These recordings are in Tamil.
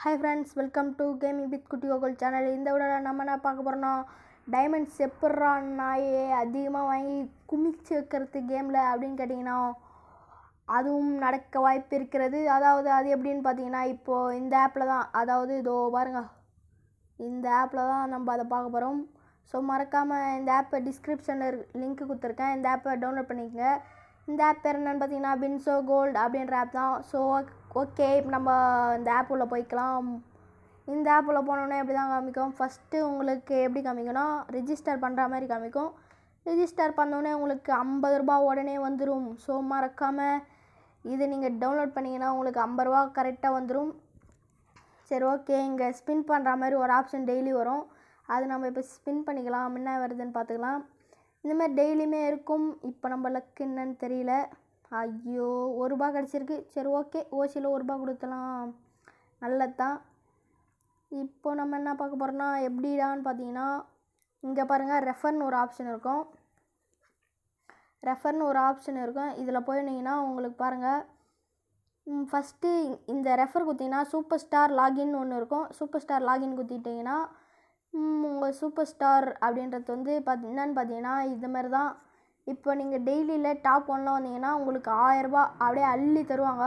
Hi friends, welcome to Gaming with Kutti Gogol channel. இந்த வீடியோல நம்ம என்ன பார்க்க போறோம்னா டைமண்ட்ஸ் எப்பறா நாயே அதிகமா வாங்கி குமிச்சு வைக்கிறது கேம்ல அப்படினு கேட்டிங்கனா அதுவும் நடக்க வாய்ப்பு இருக்கிறது. அதாவது அது எப்படின்னு பாத்தீங்கன்னா இப்போ இந்த ஆப்ல தான், அதாவது இதோ பாருங்க, இந்த ஆப்ல தான் நம்ம அத பார்க்க போறோம். ஸோ மறக்காம இந்த ஆப்பை டிஸ்கிரிப்ஷன்ல லிங்க் கொடுத்துருக்கேன், இந்த ஆப்பை டவுன்லோட் பண்ணிக்கங்க. இந்த ஆப் பேர் என்னன்னு பார்த்தீங்கன்னா பின்சோ கோல்ட் அப்படின்ற ஆப் தான். ஸோ ஓகே, இப்போ நம்ம இந்த ஆப் உள்ள போய்க்கலாம். இந்த ஆப் உள்ள போனோன்னே எப்படி தான் காமிக்கும், ஃபஸ்ட்டு உங்களுக்கு எப்படி காமிக்கும்னா ரிஜிஸ்டர் பண்ணுற மாதிரி காமிக்கும். ரிஜிஸ்டர் பண்ணோடனே உங்களுக்கு 50 ரூபா உடனே வந்துடும். ஸோ மறக்காமல் இது நீங்கள் டவுன்லோட் பண்ணிங்கன்னா உங்களுக்கு 50 ரூபா கரெக்டாக வந்துடும். சரி ஓகே, இங்கே ஸ்பின் பண்ணுற மாதிரி ஒரு ஆப்ஷன் டெய்லி வரும், அது நம்ம இப்போ ஸ்பின் பண்ணிக்கலாம், என்ன வருதுன்னு பார்த்துக்கலாம். இந்தமாதிரி டெய்லியுமே இருக்கும். இப்போ நம்ம லக்கு என்னன்னு தெரியல. ஐயோ, 1 ரூபா கிடச்சிருக்கு. சரி ஓகே, ஓசியில் 1 ரூபா கொடுத்தலாம், நல்லது தான். இப்போ நம்ம என்ன பார்க்க போகிறோம்னா எப்படிடான்னு பார்த்தீங்கன்னா இங்கே பாருங்கள், ரெஃபர்னு ஒரு ஆப்ஷன் இருக்கும். இதில் போயிருந்தீங்கன்னா உங்களுக்கு பாருங்கள், ஃபஸ்ட்டு இந்த ரெஃபர் குத்திங்கன்னா சூப்பர் ஸ்டார் லாகின் ஒன்று இருக்கும். சூப்பர் ஸ்டார் லாகின் குத்திட்டிங்கன்னா உங்கள் சூப்பர் ஸ்டார் அப்படின்றது வந்து என்னன்னு பார்த்தீங்கன்னா இது மாதிரி தான். இப்போ நீங்கள் டெய்லியில் டாப் 1ல் வந்தீங்கன்னா உங்களுக்கு 1000 ரூபா அப்படியே அள்ளி தருவாங்க.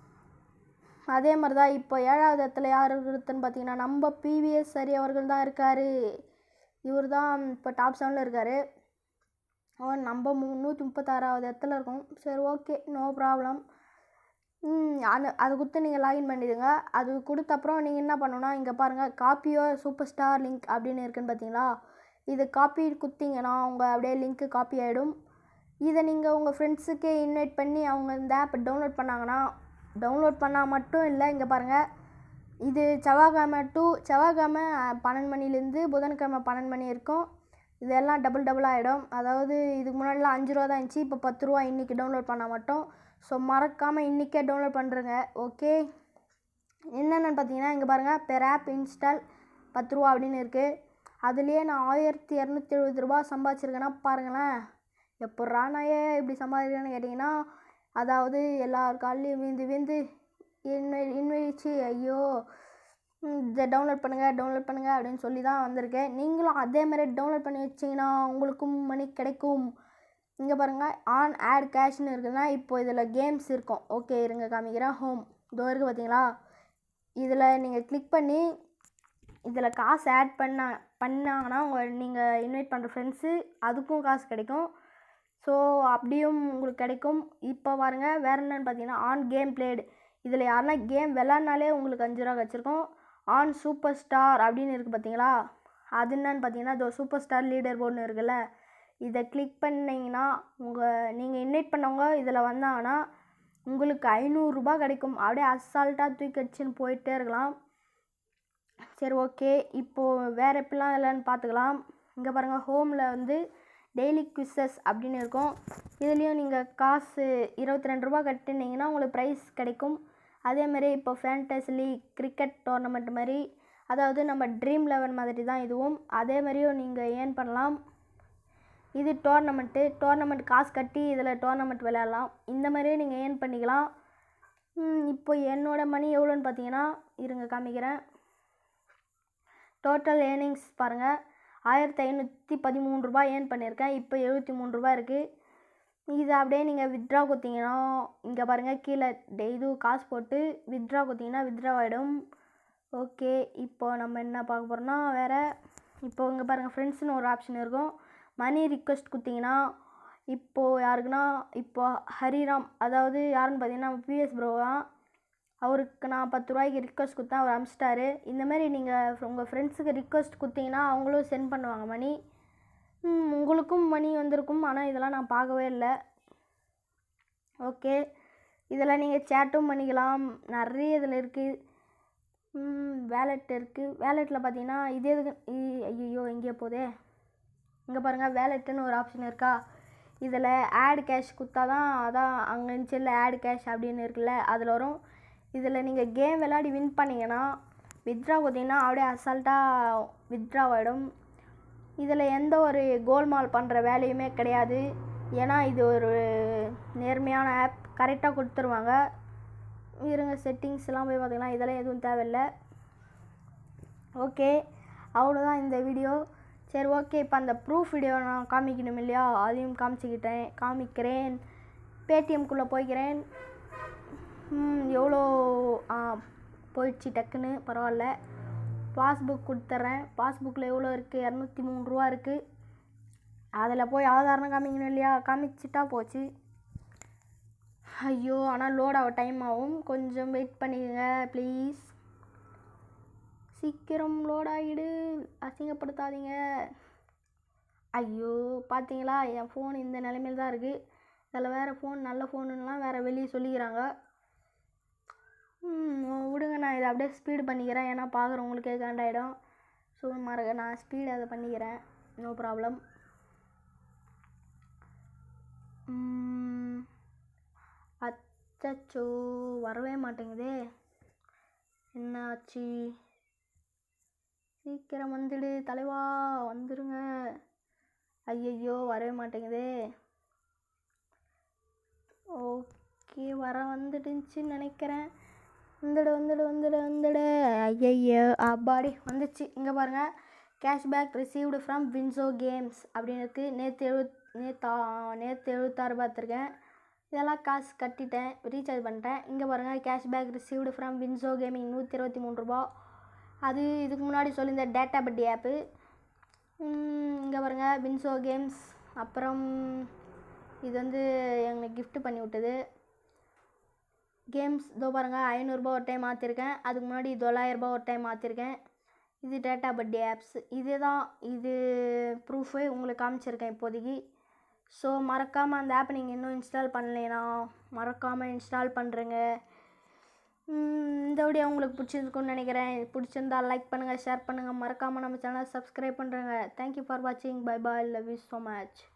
அதே மாதிரி தான் இப்போ 7வது இடத்துல யார் இருக்குதுன்னு பார்த்தீங்கன்னா நம்ம பிவிஎஸ் சரி அவர்கள் தான் இருக்கார். இவர் தான் இப்போ டாப் 7ல் இருக்கார். நம்ம 336வது இடத்துல இருக்கோம். சரி ஓகே, நோ ப்ராப்ளம். அது கொடுத்து நீங்கள் லாகின் பண்ணிடுங்க. அது கொடுத்த அப்புறம் நீங்கள் என்ன பண்ணணும்னா இங்கே பாருங்கள், காப்பியோ சூப்பர் ஸ்டார் லிங்க் அப்படின்னு இருக்குன்னு பார்த்தீங்களா, இது காப்பி கொடுத்தீங்கன்னா உங்கள் அப்படியே லிங்க்கு காப்பி ஆகிடும். இதை நீங்கள் உங்கள் ஃப்ரெண்ட்ஸுக்கே இன்வைட் பண்ணி அவங்க இந்த ஆப்பை டவுன்லோட் பண்ணாங்கன்னா, டவுன்லோட் பண்ணால் மட்டும் இல்லை, இங்கே பாருங்கள், இது செவ்வாய்க்கிழமை 12 மணிலேருந்து புதன்கிழமை 12 மணி இருக்கும். இதெல்லாம் டபுள் ஆகிடும். அதாவது இதுக்கு முன்னாடிலாம் 5 ரூபா தான் இருந்துச்சு, இப்போ 10 ரூபா இன்றைக்கி டவுன்லோட் பண்ணால் மட்டும். ஸோ மறக்காமல் இன்றைக்கே டவுன்லோட் பண்ணுறேங்க. ஓகே, என்னென்னு பார்த்தீங்கன்னா இங்கே பாருங்கள், பெர் ஆப் இன்ஸ்டால் 10 ரூபா அப்படின்னு இருக்குது. அதுலேயே நான் 1270 ரூபா சம்பாதிச்சிருக்கேன்னா பாருங்களேன். எப்பட்றா நான் இப்படி சம்பாதிக்கிறேன்னு கேட்டிங்கன்னா, அதாவது எல்லார் காலையும் விந்து இன்வைச்சு ஐயோ இதை டவுன்லோட் பண்ணுங்கள் அப்படின்னு சொல்லி தான் வந்திருக்கேன். நீங்களும் அதே மாதிரி டவுன்லோட் பண்ணி வச்சிங்கன்னா உங்களுக்கும் மணி கிடைக்கும். இங்கே பாருங்கள், ஆன் ஆட் கேஷ்னு இருக்குதுன்னா இப்போ இதில் கேம்ஸ் இருக்கும். ஓகே இருங்க காமிக்கிறேன். ஹோம் இதோ இருக்குது பார்த்தீங்களா, இதில் நீங்கள் கிளிக் பண்ணி இதில் காசு ஆட் பண்ணாங்கன்னா நீங்கள் இன்வைட் பண்ணுற ஃப்ரெண்ட்ஸு அதுக்கும் காசு கிடைக்கும். ஸோ அப்படியும் உங்களுக்கு கிடைக்கும். இப்போ பாருங்கள், வேறு என்னென்னு பார்த்தீங்கன்னா ஆன் கேம் பிளேடு, இதில் யாருன்னா கேம் விளாட்னாலே உங்களுக்கு 5 ரூபா கிடச்சிருக்கும். ஆன் சூப்பர் ஸ்டார் அப்படின்னு இருக்குது பார்த்தீங்களா, அது என்னன்னு பார்த்தீங்கன்னா இதோ சூப்பர் ஸ்டார் லீடர் போர்டுன்னு இருக்குல்ல, இதை கிளிக் பண்ணிங்கன்னா நீங்கள் இன்வைட் பண்ணவங்க இதில் வந்தாங்கன்னா உங்களுக்கு 500 ரூபா கிடைக்கும். அப்படியே அசால்ட்டாக தூக்கி அடிச்சுன்னு போயிட்டே இருக்கலாம். சரி ஓகே, இப்போது வேறு எப்படிலாம் இல்லைன்னு பார்த்துக்கலாம். இங்கே பாருங்கள், ஹோமில் வந்து டெய்லி குவிஸஸ் அப்படின்னு இருக்கும். இதுலேயும் நீங்கள் காசு 22 ரூபா கட்டினீங்கன்னா உங்களுக்கு ப்ரைஸ் கிடைக்கும். அதேமாதிரி இப்போ ஃபேண்டசி லீக் கிரிக்கெட் டோர்னமெண்ட் மாதிரி, அதாவது நம்ம ட்ரீம் 11 மாதிரி தான் இதுவும். அதே மாதிரியும் நீங்கள் ஏர்ன் பண்ணலாம். இது டோர்னமெண்ட் காசு கட்டி இதில் டோர்னமெண்ட் விளையாடலாம். இந்த மாதிரியே நீங்கள் ஏர்ன் பண்ணிக்கலாம். இப்போ என்னோடய மணி எவ்வளோன்னு பார்த்தீங்கன்னா இருங்க காமிக்கிறேன். டோட்டல் ஏர்னிங்ஸ் பாருங்கள், 1513 ரூபா ஏர்ன் பண்ணியிருக்கேன். இப்போ 73 ரூபா இருக்குது. இது அப்படியே நீங்கள் வித்ட்ரா கொடுத்தீங்கன்னா இங்கே பாருங்கள், கீழே இது காசு போட்டு வித்ட்ரா கொடுத்தீங்கன்னா வித்ட்ரா ஆகிடும். ஓகே, இப்போ நம்ம என்ன பார்க்க போகிறோம்னா வேறு, இப்போ இங்கே பாருங்கள் ஃப்ரெண்ட்ஸ்னு ஒரு ஆப்ஷன் இருக்கும். மணி ரிக்வெஸ்ட் கொடுத்தீங்கன்னா இப்போது யாருக்குன்னா இப்போ ஹரிராம், அதாவது யாருன்னு பார்த்தீங்கன்னா பிஎஸ் ப்ரோ தான், அவருக்கு நான் 10 ரூபாய்க்கு ரிக்வெஸ்ட் கொடுத்தேன், அவர் அனுப்பிச்சிட்டாரு. இந்தமாரி நீங்கள் உங்கள் ஃப்ரெண்ட்ஸுக்கு ரிக்வெஸ்ட் கொடுத்தீங்கன்னா அவங்களும் சென்ட் பண்ணுவாங்க மணி, உங்களுக்கும் மணி வந்திருக்கும். ஆனால் இதெல்லாம் நான் பார்க்கவே இல்லை. ஓகே, இதில் நீங்கள் சேட்டும் பண்ணிக்கலாம், நிறைய இதில் இருக்குது. வேலெட் இருக்குது. வேலெட்டில் பார்த்தீங்கன்னா இது எதுக்கு ஐயோ எங்கேயோ போதே, இங்கே பாருங்கள் வேலெட்டுன்னு ஒரு ஆப்ஷன் இருக்கா, இதில் ஆட் கேஷ் கொடுத்தா தான், அதான் அங்கே இருந்துச்சு ஆட் கேஷ் அப்படின்னு இருக்குல்ல, அதில் வரும். இதில் நீங்கள் கேம் விளையாடி வின் பண்ணிங்கன்னா வித்ட்ரா கொடுத்தீங்கன்னா அப்படியே அசால்ட்டாக வித்ட்ரா ஆகிடும். இதில் எந்த ஒரு கோல்மால் பண்ணுற வேலையுமே கிடையாது. ஏன்னா இது ஒரு நேர்மையான ஆப், கரெக்டாக கொடுத்துருவாங்க. இருங்க செட்டிங்ஸ்லாம் போய் பார்த்திங்கன்னா இதெல்லாம் எதுவும் தேவையில்லை. ஓகே, அவ்வளோதான் இந்த வீடியோ. சரி ஓகே, இப்போ அந்த ப்ரூஃப் வீடியோ நான் காமிக்கணும் இல்லையா, அதையும் காமிக்கிறேன். பேடிஎம்குள்ளே போய்க்கிறேன். எவ்வளோ போயிடுச்சு டக்குன்னு, பரவாயில்ல. பாஸ்புக் கொடுத்துட்றேன். பாஸ்புக்கில் எவ்வளோ இருக்குது, 203 ரூபா இருக்குது. அதில் போய் ஆதாரம் காமிக்கணும் இல்லையா, காமிச்சிட்டா போச்சு. ஐயோ, ஆனால் லோட் ஆக டைம் ஆகும், கொஞ்சம் வெயிட் பண்ணிக்கங்க ப்ளீஸ். சீக்கிரம் லோட் ஆகிடு, அசிங்கப்படுத்தாதீங்க. ஐயோ, பார்த்தீங்களா என் ஃபோன் இந்த நிலைமையில் தான் இருக்குது. இதில் வேறு ஃபோன் நல்ல ஃபோனுன்னெலாம் வேறு வெளியே சொல்லிக்கிறாங்க. விடுங்க, நான் இதை அப்படியே ஸ்பீடு பண்ணிக்கிறேன். ஏன்னா பார்க்குறவங்களுக்கே காண்டாயிடும். ஸோ நான் ஸ்பீடு அதை பண்ணிக்கிறேன், நோ ப்ராப்ளம். அச்சோ, வரவே மாட்டேங்குதே, என்ன ஆச்சு? சீக்கிரம் வந்துடு தலைவா, வந்துடுங்க. ஐயையோ, வரவே மாட்டேங்குதே. ஓகே, வந்துடுச்சுன்னு நினைக்கிறேன். வந்துடு. ஐயையோ, அப்பாடி வந்துச்சு. இங்கே பாருங்கள், cashback received from WinZO games அப்படின்னு இருக்குது. நேற்று 76 பார்த்துருக்கேன். இதெல்லாம் காசு கட்டிட்டேன், ரீசார்ஜ் பண்ணிட்டேன். இங்கே பாருங்கள், cashback received from WinZO gaming 123 ரூபா. அது இதுக்கு முன்னாடி சொல்லியிருந்த டேட்டா பட்டி ஆப்பு. இங்கே பாருங்கள், வின்சோ கேம்ஸ். அப்புறம் இது வந்து எங்களுக்கு கிஃப்ட் பண்ணி விட்டது கேம்ஸ். இதோ பாருங்கள், 500 ரூபா ஒரு டைம் மாற்றிருக்கேன். அதுக்கு முன்னாடி 900 ரூபா ஒரு டைம் மாற்றிருக்கேன். இது டேட்டா பட்டி ஆப்ஸ். இது ப்ரூஃபு உங்களுக்கு காமிச்சிருக்கேன் இப்போதைக்கு. ஸோ மறக்காமல் அந்த ஆப்பை நீங்கள் இன்னும் இன்ஸ்டால் பண்ணலைன்னா மறக்காமல் இன்ஸ்டால் பண்ணுறேங்க. இந்த வீடியோ உங்களுக்கு பிடிச்சிருக்குன்னு நினைக்கிறேன். பிடிச்சிருந்தா லைக் பண்ணுங்கள், ஷேர் பண்ணுங்கள், மறக்காமல் நம்ம சேனலை சப்ஸ்கிரைப் பண்ணுறேங்க. தேங்க்யூ ஃபார் வாட்சிங். Bye bye, love you so much.